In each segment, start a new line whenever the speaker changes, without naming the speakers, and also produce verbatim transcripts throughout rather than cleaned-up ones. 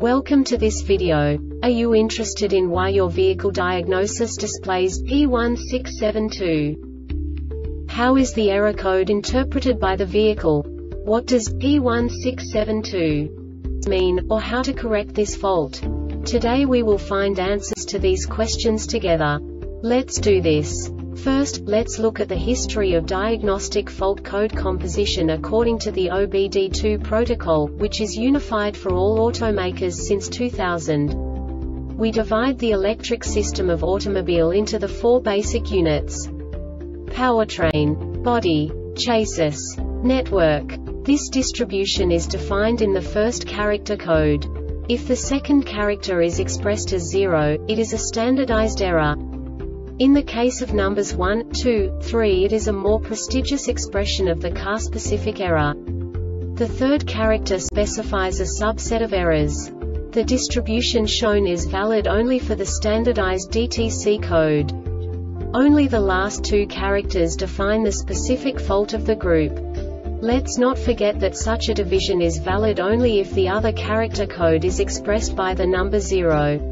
Welcome to this video. Are you interested in why your vehicle diagnosis displays P one six seven two? How is the error code interpreted by the vehicle? What does P one six seven two mean, or how to correct this fault? Today we will find answers to these questions together. Let's do this. First, let's look at the history of diagnostic fault code composition according to the O B D two protocol, which is unified for all automakers since two thousand. We divide the electric system of automobile into the four basic units: powertrain, body, chassis, network. This distribution is defined in the first character code. If the second character is expressed as zero, it is a standardized error. In the case of numbers one, two, three, it is a more prestigious expression of the car-specific error. The third character specifies a subset of errors. The distribution shown is valid only for the standardized D T C code. Only the last two characters define the specific fault of the group. Let's not forget that such a division is valid only if the other character code is expressed by the number zero.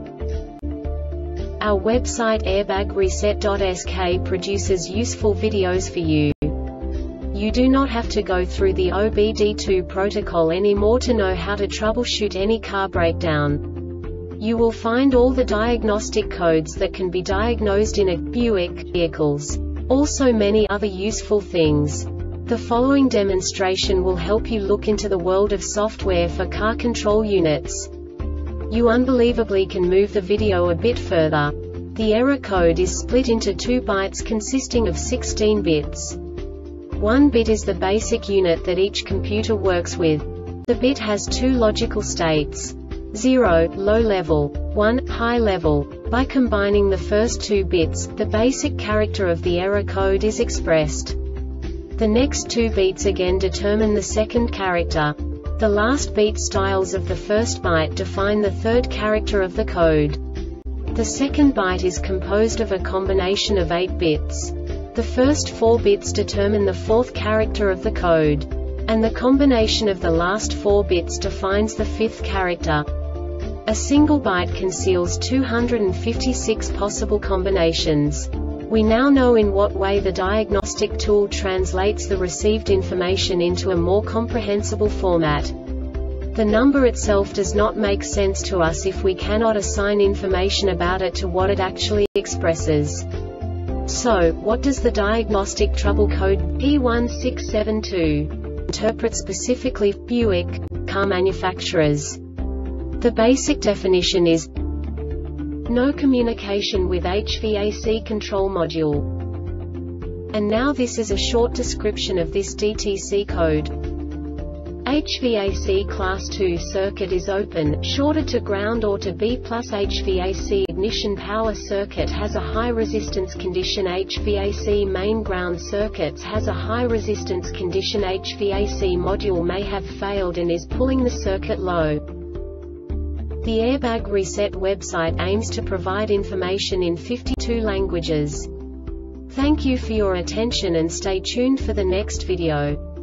Our website airbag reset dot S K produces useful videos for you. You do not have to go through the O B D two protocol anymore to know how to troubleshoot any car breakdown. You will find all the diagnostic codes that can be diagnosed in a Buick vehicles. Also many other useful things. The following demonstration will help you look into the world of software for car control units. You unbelievably can move the video a bit further. The error code is split into two bytes consisting of sixteen bits. One bit is the basic unit that each computer works with. The bit has two logical states: zero, low level, one, high level. By combining the first two bits, the basic character of the error code is expressed. The next two beats again determine the second character. The last beat styles of the first byte define the third character of the code. The second byte is composed of a combination of eight bits. The first four bits determine the fourth character of the code. And the combination of the last four bits defines the fifth character. A single byte conceals two hundred fifty-six possible combinations. We now know in what way the diagnostic tool translates the received information into a more comprehensible format. The number itself does not make sense to us if we cannot assign information about it to what it actually expresses. So, what does the diagnostic trouble code P one six seven two interpret specifically for Buick car manufacturers? The basic definition is no communication with H V A C control module. And now this is a short description of this D T C code. H V A C class two circuit is open, shorted to ground or to B plus. H V A C ignition power circuit has a high resistance condition. H V A C main ground circuits has a high resistance condition. H V A C module may have failed and is pulling the circuit low. The Airbag Reset website aims to provide information in fifty-two languages. Thank you for your attention and stay tuned for the next video.